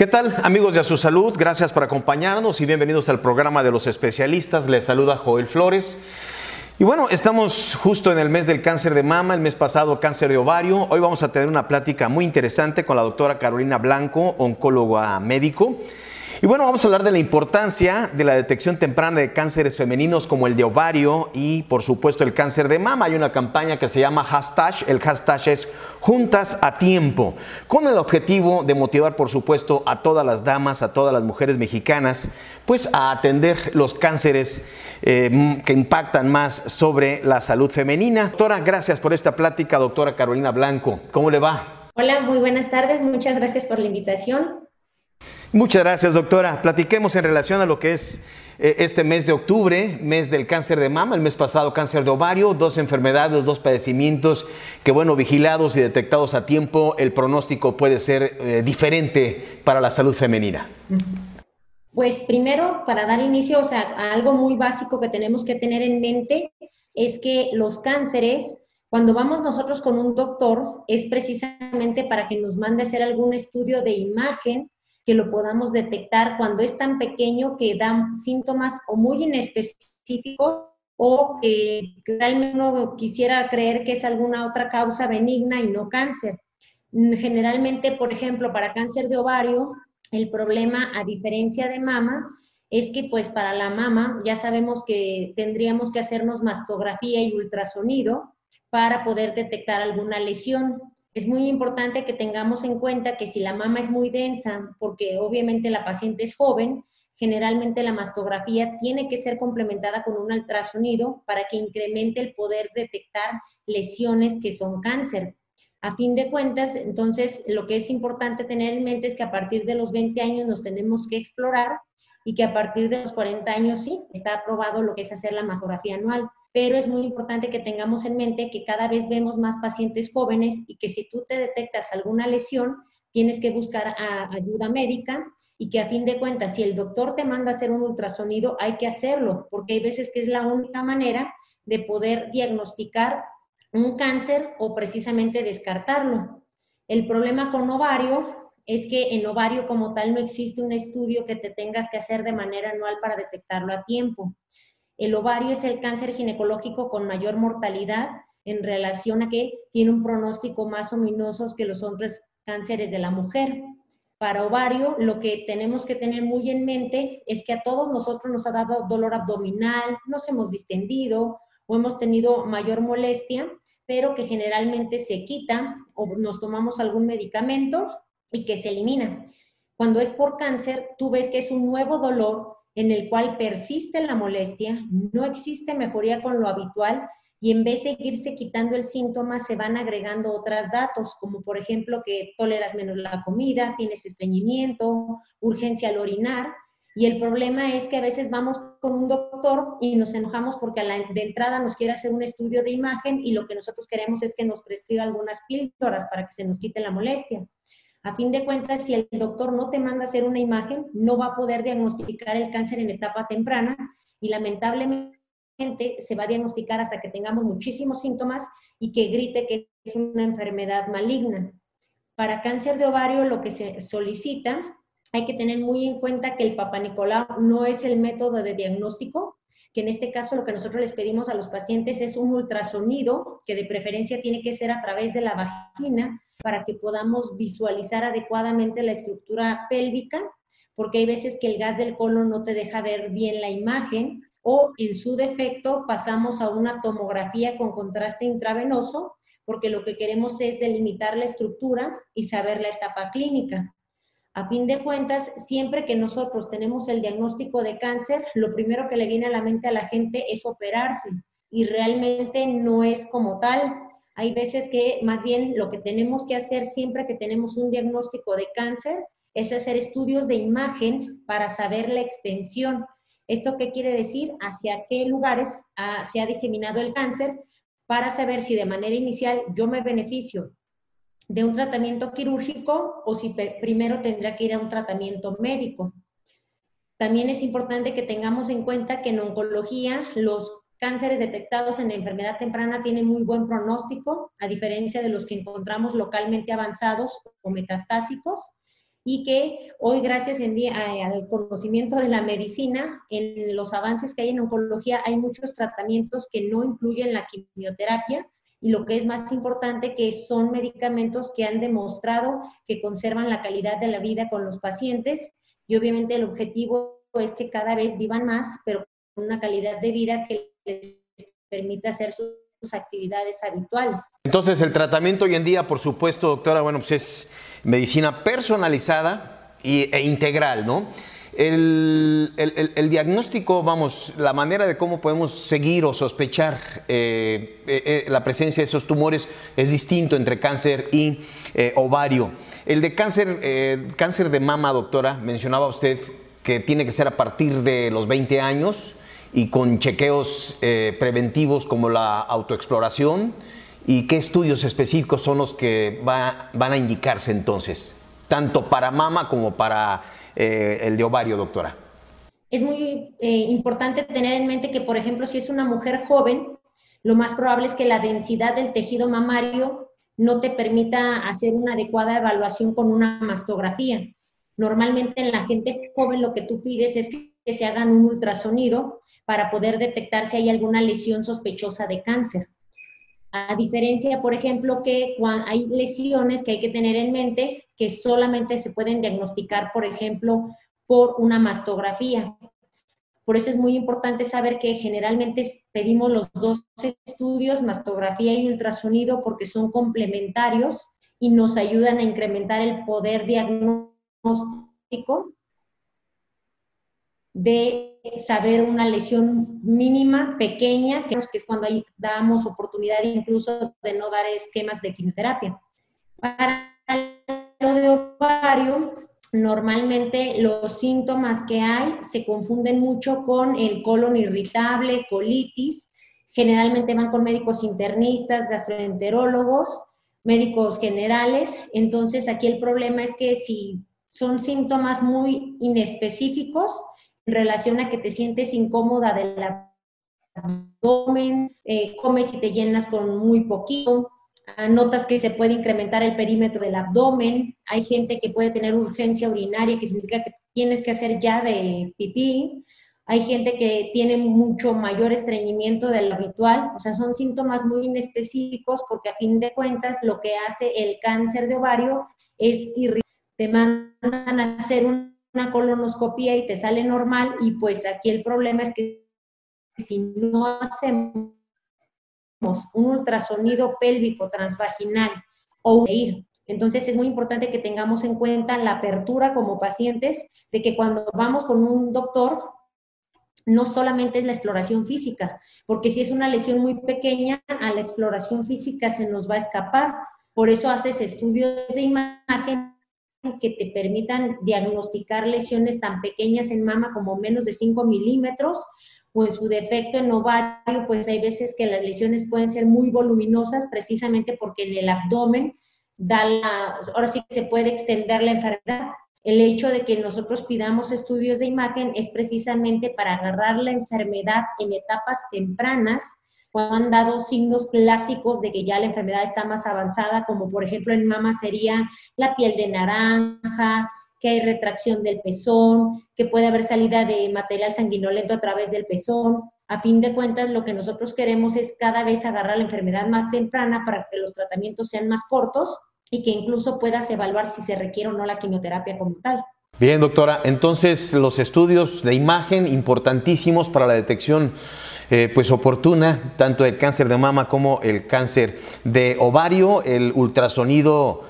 ¿Qué tal, amigos de A Su Salud? Gracias por acompañarnos y bienvenidos al programa de los especialistas. Les saluda Joel Flores. Y bueno, estamos justo en el mes del cáncer de mama, el mes pasado cáncer de ovario. Hoy vamos a tener una plática muy interesante con la doctora Carolina Blanco, oncóloga médico. Y bueno, vamos a hablar de la importancia de la detección temprana de cánceres femeninos como el de ovario y por supuesto el cáncer de mama. Hay una campaña que se llama hashtag, el hashtag es Juntas a Tiempo, con el objetivo de motivar por supuesto a todas las damas, a todas las mujeres mexicanas, pues a atender los cánceres que impactan más sobre la salud femenina. Doctora, gracias por esta plática, doctora Carolina Blanco. ¿Cómo le va? Hola, muy buenas tardes. Muchas gracias por la invitación. Muchas gracias, doctora. Platiquemos en relación a lo que es este mes de octubre, mes del cáncer de mama, el mes pasado cáncer de ovario, dos enfermedades, dos padecimientos que, bueno, vigilados y detectados a tiempo, el pronóstico puede ser diferente para la salud femenina. Pues primero, para dar inicio, a algo muy básico que tenemos que tener en mente es que los cánceres, cuando vamos nosotros con un doctor, es precisamente para que nos mande a hacer algún estudio de imagen que lo podamos detectar cuando es tan pequeño que dan síntomas o muy inespecíficos o que realmente uno quisiera creer que es alguna otra causa benigna y no cáncer. Generalmente, por ejemplo, para cáncer de ovario, el problema, a diferencia de mama, es que pues para la mama ya sabemos que tendríamos que hacernos mastografía y ultrasonido para poder detectar alguna lesión. Es muy importante que tengamos en cuenta que si la mama es muy densa, porque obviamente la paciente es joven, generalmente la mastografía tiene que ser complementada con un ultrasonido para que incremente el poder detectar lesiones que son cáncer. A fin de cuentas, entonces, lo que es importante tener en mente es que a partir de los 20 años nos tenemos que explorar y que a partir de los 40 años sí, está aprobado lo que es hacer la mastografía anual, pero es muy importante que tengamos en mente que cada vez vemos más pacientes jóvenes y que si tú te detectas alguna lesión, tienes que buscar ayuda médica y que a fin de cuentas, si el doctor te manda a hacer un ultrasonido, hay que hacerlo, porque hay veces que es la única manera de poder diagnosticar un cáncer o precisamente descartarlo. El problema con ovario es que en ovario como tal no existe un estudio que te tengas que hacer de manera anual para detectarlo a tiempo. El ovario es el cáncer ginecológico con mayor mortalidad en relación a que tiene un pronóstico más ominoso que los otros cánceres de la mujer. Para ovario, lo que tenemos que tener muy en mente es que a todos nosotros nos ha dado dolor abdominal, nos hemos distendido o hemos tenido mayor molestia, pero que generalmente se quita o nos tomamos algún medicamento y que se elimina. Cuando es por cáncer, tú ves que es un nuevo dolor en el cual persiste la molestia, no existe mejoría con lo habitual y en vez de irse quitando el síntoma, se van agregando otros datos, como por ejemplo que toleras menos la comida, tienes estreñimiento, urgencia al orinar. Y el problema es que a veces vamos con un doctor y nos enojamos porque de entrada nos quiere hacer un estudio de imagen y lo que nosotros queremos es que nos prescriba algunas píldoras para que se nos quite la molestia. A fin de cuentas, si el doctor no te manda a hacer una imagen, no va a poder diagnosticar el cáncer en etapa temprana y lamentablemente se va a diagnosticar hasta que tengamos muchísimos síntomas y que grite que es una enfermedad maligna. Para cáncer de ovario, lo que se solicita, hay que tener muy en cuenta que el Papa Nicolau no es el método de diagnóstico, que en este caso lo que nosotros les pedimos a los pacientes es un ultrasonido, que de preferencia tiene que ser a través de la vagina, para que podamos visualizar adecuadamente la estructura pélvica, porque hay veces que el gas del colon no te deja ver bien la imagen, o en su defecto pasamos a una tomografía con contraste intravenoso, porque lo que queremos es delimitar la estructura y saber la etapa clínica. A fin de cuentas, siempre que nosotros tenemos el diagnóstico de cáncer, lo primero que le viene a la mente a la gente es operarse y realmente no es como tal. Hay veces que más bien lo que tenemos que hacer siempre que tenemos un diagnóstico de cáncer es hacer estudios de imagen para saber la extensión. ¿Esto qué quiere decir? Hacia qué lugares se ha diseminado el cáncer para saber si de manera inicial yo me beneficio de un tratamiento quirúrgico o si primero tendrá que ir a un tratamiento médico. También es importante que tengamos en cuenta que en oncología los cánceres detectados en la enfermedad temprana tienen muy buen pronóstico, a diferencia de los que encontramos localmente avanzados o metastásicos. y que hoy, gracias al conocimiento de la medicina, en los avances que hay en oncología, hay muchos tratamientos que no incluyen la quimioterapia, y lo que es más importante, que son medicamentos que han demostrado que conservan la calidad de la vida con los pacientes, y obviamente el objetivo es que cada vez vivan más, pero con una calidad de vida que les permita hacer sus actividades habituales. Entonces, el tratamiento hoy en día, por supuesto, doctora, bueno, pues es medicina personalizada e integral, ¿no? El diagnóstico, vamos, la manera de cómo podemos seguir o sospechar la presencia de esos tumores es distinto entre cáncer y ovario. El de cáncer de mama, doctora, mencionaba usted que tiene que ser a partir de los 20 años y con chequeos preventivos como la autoexploración. ¿Y qué estudios específicos son los que van a indicarse entonces, tanto para mama como para el de ovario, doctora? Es muy importante tener en mente que, por ejemplo, si es una mujer joven, lo más probable es que la densidad del tejido mamario no te permita hacer una adecuada evaluación con una mastografía. Normalmente en la gente joven lo que tú pides es que se hagan un ultrasonido para poder detectar si hay alguna lesión sospechosa de cáncer. A diferencia, por ejemplo, que hay lesiones que hay que tener en mente que solamente se pueden diagnosticar, por ejemplo, por una mastografía. Por eso es muy importante saber que generalmente pedimos los dos estudios, mastografía y ultrasonido, porque son complementarios y nos ayudan a incrementar el poder diagnóstico de saber una lesión mínima, pequeña, que es cuando ahí damos oportunidad incluso de no dar esquemas de quimioterapia. Para lo de ovario, normalmente los síntomas que hay se confunden mucho con el colon irritable, colitis. Generalmente van con médicos internistas, gastroenterólogos, médicos generales. Entonces aquí el problema es que si son síntomas muy inespecíficos en relación a que te sientes incómoda del abdomen, comes y te llenas con muy poquito, notas que se puede incrementar el perímetro del abdomen, hay gente que puede tener urgencia urinaria, que significa que tienes que hacer ya de pipí, hay gente que tiene mucho mayor estreñimiento de lo habitual, o sea, son síntomas muy inespecíficos, porque a fin de cuentas lo que hace el cáncer de ovario es irritar, te mandan a hacer una colonoscopia y te sale normal, y pues aquí el problema es que si no hacemos un ultrasonido pélvico transvaginal o un EIR, entonces es muy importante que tengamos en cuenta la apertura como pacientes, de que cuando vamos con un doctor, no solamente es la exploración física, porque si es una lesión muy pequeña, a la exploración física se nos va a escapar. Por eso haces estudios de imagen que te permitan diagnosticar lesiones tan pequeñas en mama como menos de 5 milímetros, o en su defecto en ovario, pues hay veces que las lesiones pueden ser muy voluminosas, precisamente porque en el abdomen ahora sí que se puede extender la enfermedad. El hecho de que nosotros pidamos estudios de imagen es precisamente para agarrar la enfermedad en etapas tempranas, cuando han dado signos clásicos de que ya la enfermedad está más avanzada, como por ejemplo en mama sería la piel de naranja, que hay retracción del pezón, que puede haber salida de material sanguinolento a través del pezón. A fin de cuentas, lo que nosotros queremos es cada vez agarrar la enfermedad más temprana para que los tratamientos sean más cortos y que incluso puedas evaluar si se requiere o no la quimioterapia como tal. Bien, doctora, entonces los estudios de imagen importantísimos para la detección pues oportuna, tanto del cáncer de mama como el cáncer de ovario, el ultrasonido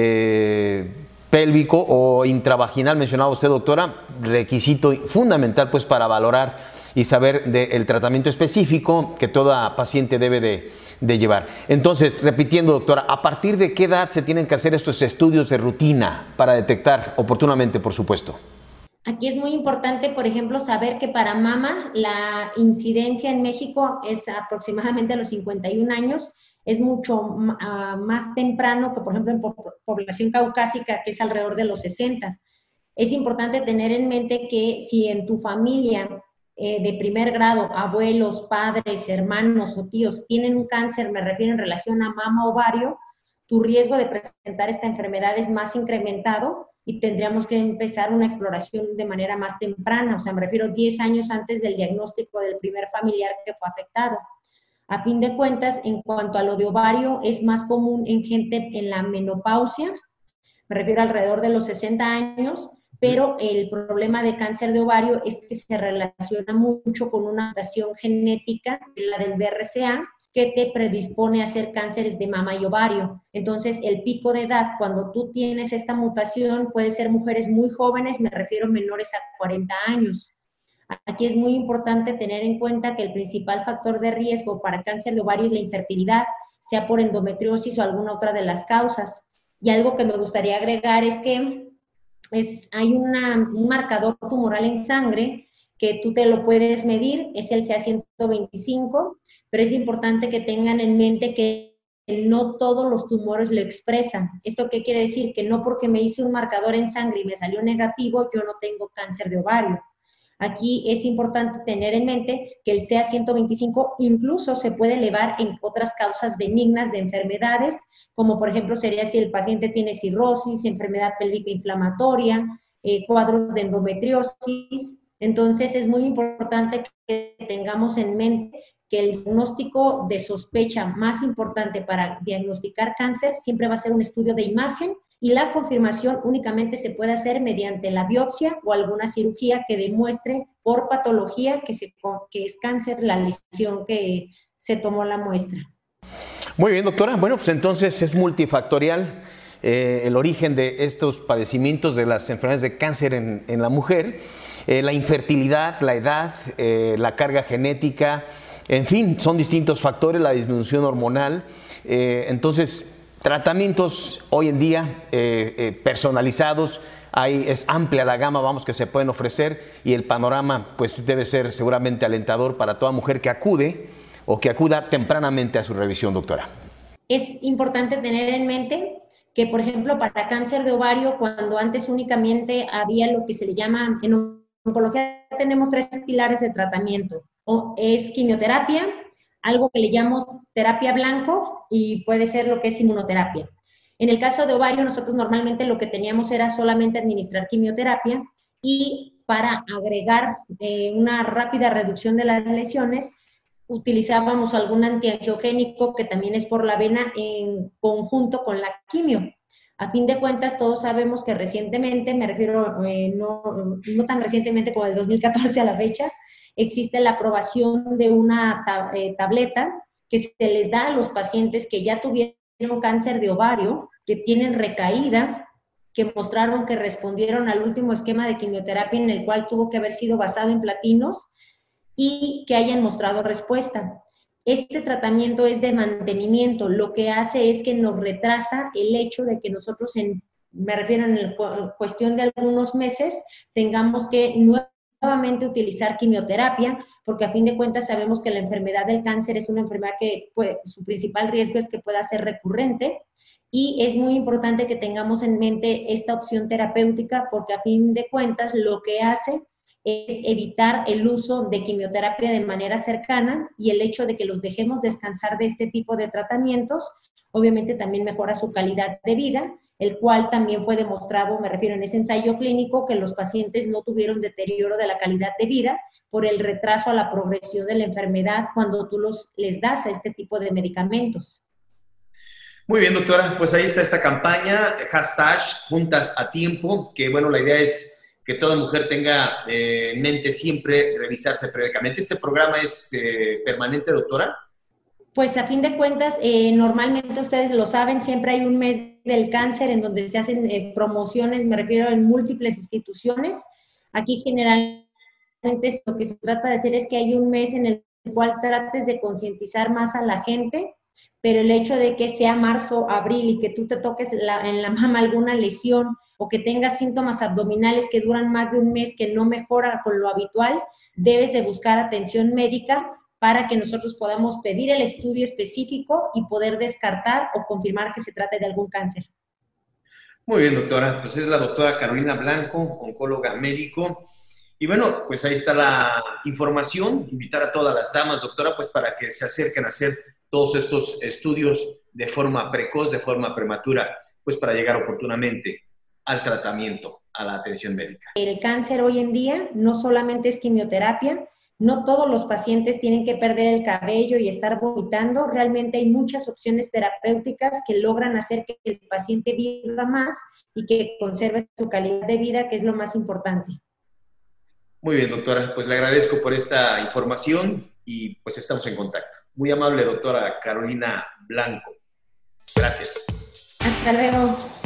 pélvico o intravaginal, mencionaba usted, doctora, requisito fundamental pues para valorar y saber del tratamiento específico que toda paciente debe de llevar. Entonces, repitiendo, doctora, ¿a partir de qué edad se tienen que hacer estos estudios de rutina para detectar oportunamente, por supuesto? Aquí es muy importante, por ejemplo, saber que para mama la incidencia en México es aproximadamente a los 51 años, es mucho más temprano que, por ejemplo, en población caucásica, que es alrededor de los 60. Es importante tener en mente que si en tu familia de primer grado, abuelos, padres, hermanos o tíos tienen un cáncer, me refiero en relación a mama o ovario, tu riesgo de presentar esta enfermedad es más incrementado, y tendríamos que empezar una exploración de manera más temprana, o sea, me refiero 10 años antes del diagnóstico del primer familiar que fue afectado. A fin de cuentas, en cuanto a lo de ovario, es más común en gente en la menopausia, me refiero alrededor de los 60 años, pero el problema de cáncer de ovario es que se relaciona mucho con una mutación genética, la del BRCA, que te predispone a hacer cánceres de mama y ovario. Entonces, el pico de edad, cuando tú tienes esta mutación, puede ser mujeres muy jóvenes, me refiero menores a 40 años. Aquí es muy importante tener en cuenta que el principal factor de riesgo para cáncer de ovario es la infertilidad, sea por endometriosis o alguna otra de las causas. Y algo que me gustaría agregar es que hay un marcador tumoral en sangre que tú te lo puedes medir, es el CA125, pero es importante que tengan en mente que no todos los tumores lo expresan. ¿Esto qué quiere decir? Que no porque me hice un marcador en sangre y me salió negativo, yo no tengo cáncer de ovario. Aquí es importante tener en mente que el CA125 incluso se puede elevar en otras causas benignas de enfermedades, como por ejemplo sería si el paciente tiene cirrosis, enfermedad pélvica inflamatoria, cuadros de endometriosis. Entonces es muy importante que tengamos en mente que el diagnóstico de sospecha más importante para diagnosticar cáncer siempre va a ser un estudio de imagen y la confirmación únicamente se puede hacer mediante la biopsia o alguna cirugía que demuestre por patología que es cáncer la lesión que se tomó la muestra. Muy bien, doctora. Bueno, pues entonces es multifactorial el origen de estos padecimientos de las enfermedades de cáncer en la mujer, la infertilidad, la edad, la carga genética, en fin, son distintos factores, la disminución hormonal. Entonces, tratamientos hoy en día personalizados, es amplia la gama, vamos, que se pueden ofrecer, y el panorama pues debe ser seguramente alentador para toda mujer que acude o que acuda tempranamente a su revisión, doctora. Es importante tener en mente que, por ejemplo, para cáncer de ovario, cuando antes únicamente había lo que se le llama, en oncología tenemos 3 pilares de tratamiento, es quimioterapia, algo que le llamamos terapia blanco y puede ser lo que es inmunoterapia. En el caso de ovario, nosotros normalmente lo que teníamos era solamente administrar quimioterapia y para agregar una rápida reducción de las lesiones, utilizábamos algún antiangiogénico que también es por la vena en conjunto con la quimio. A fin de cuentas, todos sabemos que recientemente, me refiero no tan recientemente como el 2014 a la fecha, existe la aprobación de una tableta que se les da a los pacientes que ya tuvieron cáncer de ovario, que tienen recaída, que mostraron que respondieron al último esquema de quimioterapia en el cual tuvo que haber sido basado en platinos y que hayan mostrado respuesta. Este tratamiento es de mantenimiento, lo que hace es que nos retrasa el hecho de que nosotros, me refiero en cuestión de algunos meses, tengamos que nuevamente utilizar quimioterapia, porque a fin de cuentas sabemos que la enfermedad del cáncer es una enfermedad que su principal riesgo es que pueda ser recurrente, y es muy importante que tengamos en mente esta opción terapéutica, porque a fin de cuentas lo que hace es evitar el uso de quimioterapia de manera cercana, y el hecho de que los dejemos descansar de este tipo de tratamientos, obviamente también mejora su calidad de vida, el cual también fue demostrado, me refiero en ese ensayo clínico, que los pacientes no tuvieron deterioro de la calidad de vida por el retraso a la progresión de la enfermedad cuando tú les das a este tipo de medicamentos. Muy bien, doctora, pues ahí está esta campaña, hashtag Juntas a Tiempo, que bueno, la idea es que toda mujer tenga en mente siempre revisarse periódicamente. ¿Este programa es permanente, doctora? Pues a fin de cuentas, normalmente ustedes lo saben, siempre hay un mes del cáncer en donde se hacen promociones, me refiero en múltiples instituciones. Aquí generalmente lo que se trata de hacer es que hay un mes en el cual trates de concientizar más a la gente, pero el hecho de que sea marzo, abril y que tú te toques en la mama alguna lesión o que tengas síntomas abdominales que duran más de un mes que no mejora con lo habitual, debes de buscar atención médica para que nosotros podamos pedir el estudio específico y poder descartar o confirmar que se trata de algún cáncer. Muy bien, doctora. Pues es la doctora Carolina Blanco, oncóloga médico. Y bueno, pues ahí está la información. Invitar a todas las damas, doctora, pues para que se acerquen a hacer todos estos estudios de forma precoz, de forma prematura, pues para llegar oportunamente. al tratamiento, a la atención médica? El cáncer hoy en día no solamente es quimioterapia, no todos los pacientes tienen que perder el cabello y estar vomitando. Realmente hay muchas opciones terapéuticas que logran hacer que el paciente viva más y que conserve su calidad de vida, que es lo más importante. Muy bien, doctora. Pues le agradezco por esta información y pues estamos en contacto. Muy amable, doctora Carolina Blanco. Gracias. Hasta luego.